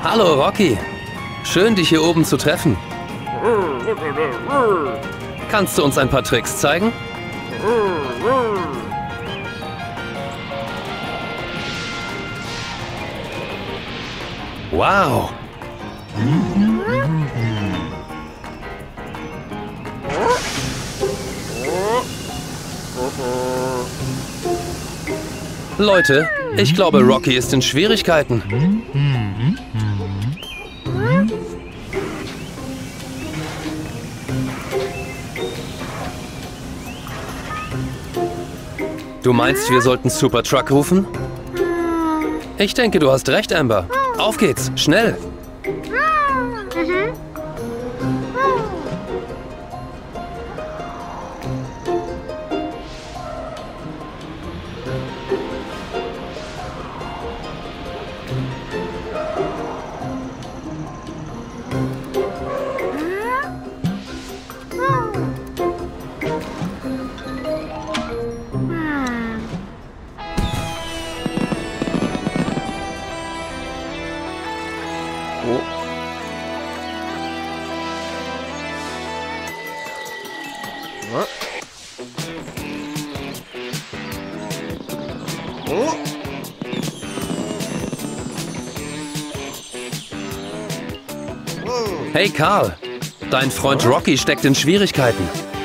Hallo Rocky. Schön, dich hier oben zu treffen. Kannst du uns ein paar Tricks zeigen? Wow. Leute, ich glaube, Rocky ist in Schwierigkeiten. Du meinst, wir sollten Super Truck rufen? Ich denke, du hast recht, Amber. Auf geht's, schnell! Hey Carl, dein Freund Rocky steckt in Schwierigkeiten.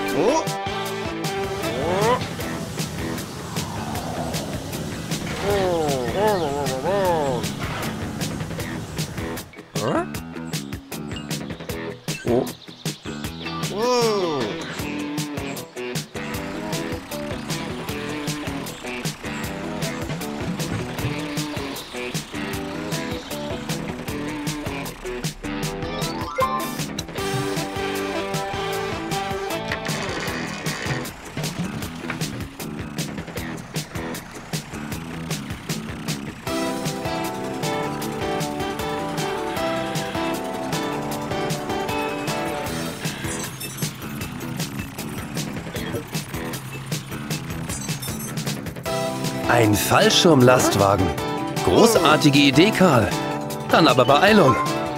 Ein Fallschirmlastwagen. Großartige Idee, Karl. Dann aber Beeilung.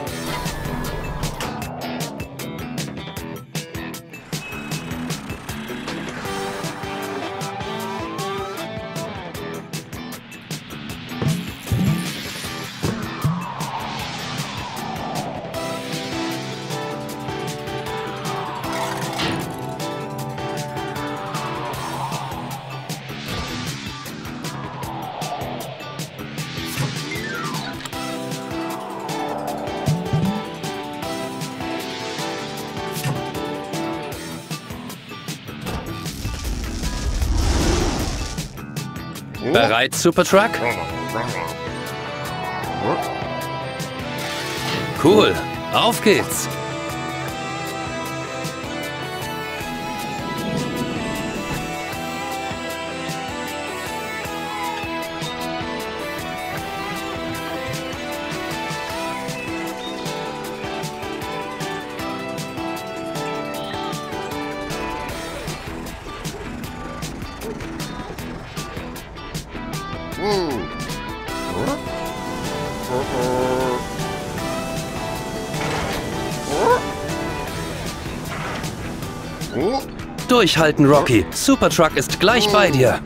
Bereit, Super Truck? Cool, auf geht's! Durchhalten, Rocky. Super Truck ist gleich bei dir.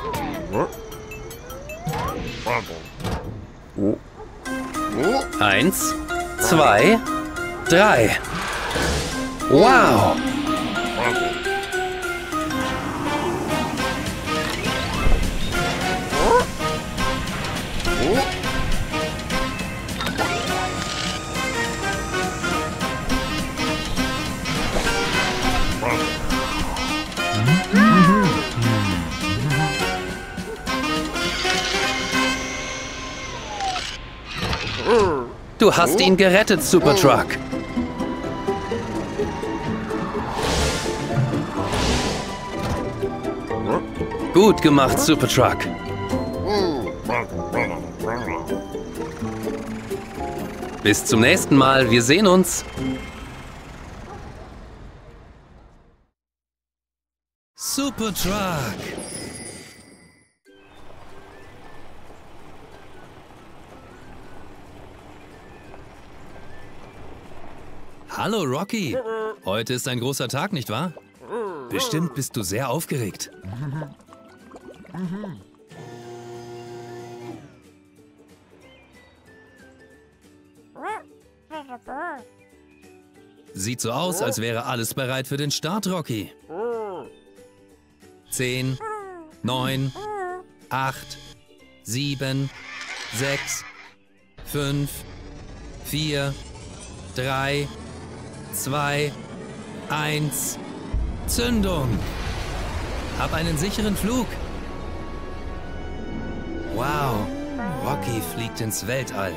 Eins, zwei, drei. Wow! Du hast ihn gerettet, Super Truck. Gut gemacht, Super Truck. Bis zum nächsten Mal. Wir sehen uns. Super Truck. Hallo Rocky. Heute ist ein großer Tag, nicht wahr? Bestimmt bist du sehr aufgeregt. Sieht so aus, als wäre alles bereit für den Start, Rocky. 10, 9, 8, 7, 6, 5, 4, 3, 2, 1, Zündung! Hab einen sicheren Flug! Wow, Rocky fliegt ins Weltall.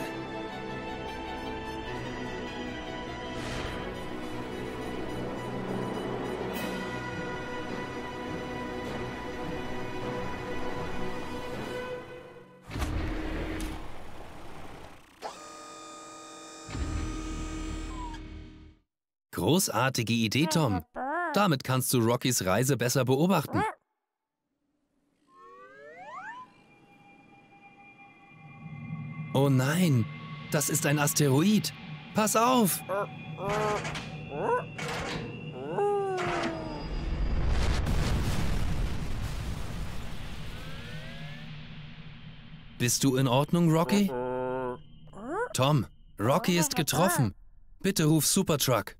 Großartige Idee, Tom. Damit kannst du Rockys Reise besser beobachten. Oh nein, das ist ein Asteroid. Pass auf! Bist du in Ordnung, Rocky? Tom, Rocky ist getroffen. Bitte ruf Supertruck.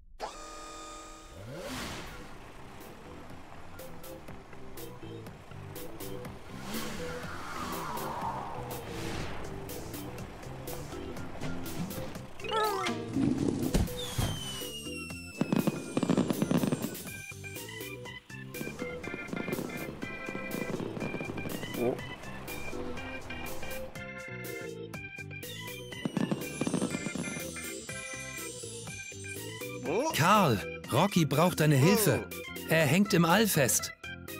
Karl, Rocky braucht deine Hilfe. Er hängt im All fest.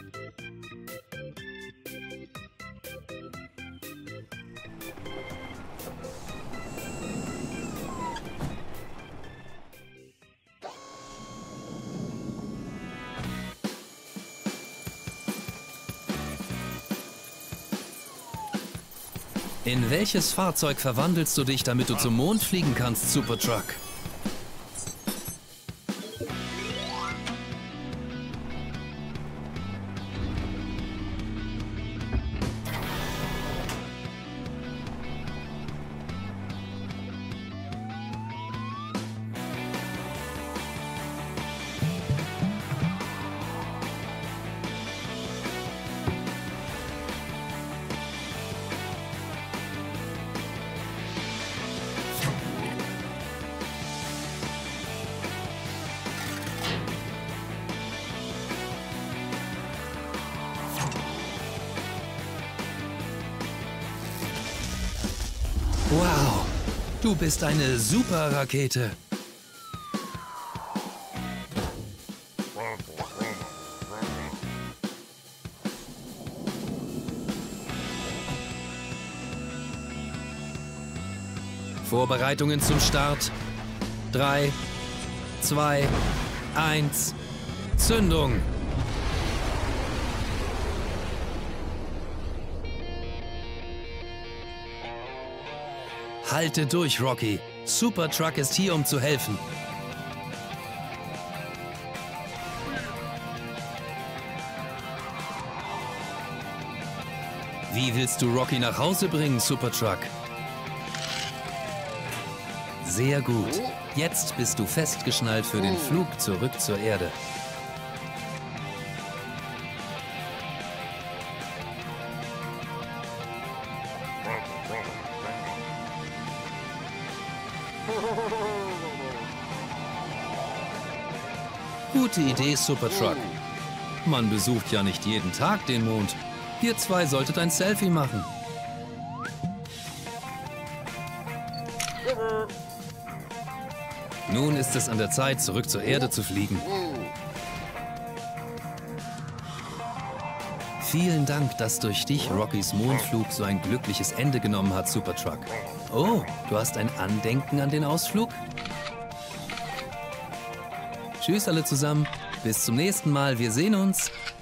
In welches Fahrzeug verwandelst du dich, damit du zum Mond fliegen kannst, Supertruck? Wow, du bist eine Superrakete. Vorbereitungen zum Start. 3, 2, 1, Zündung! Halte durch, Rocky. Supertruck ist hier, um zu helfen. Wie willst du Rocky nach Hause bringen, Supertruck? Sehr gut. Jetzt bist du festgeschnallt für den Flug zurück zur Erde. Gute Idee, Supertruck. Man besucht ja nicht jeden Tag den Mond. Ihr zwei solltet ein Selfie machen. Nun ist es an der Zeit, zurück zur Erde zu fliegen. Vielen Dank, dass durch dich Rockys Mondflug so ein glückliches Ende genommen hat, Supertruck. Oh, du hast ein Andenken an den Ausflug? Tschüss alle zusammen. Bis zum nächsten Mal. Wir sehen uns.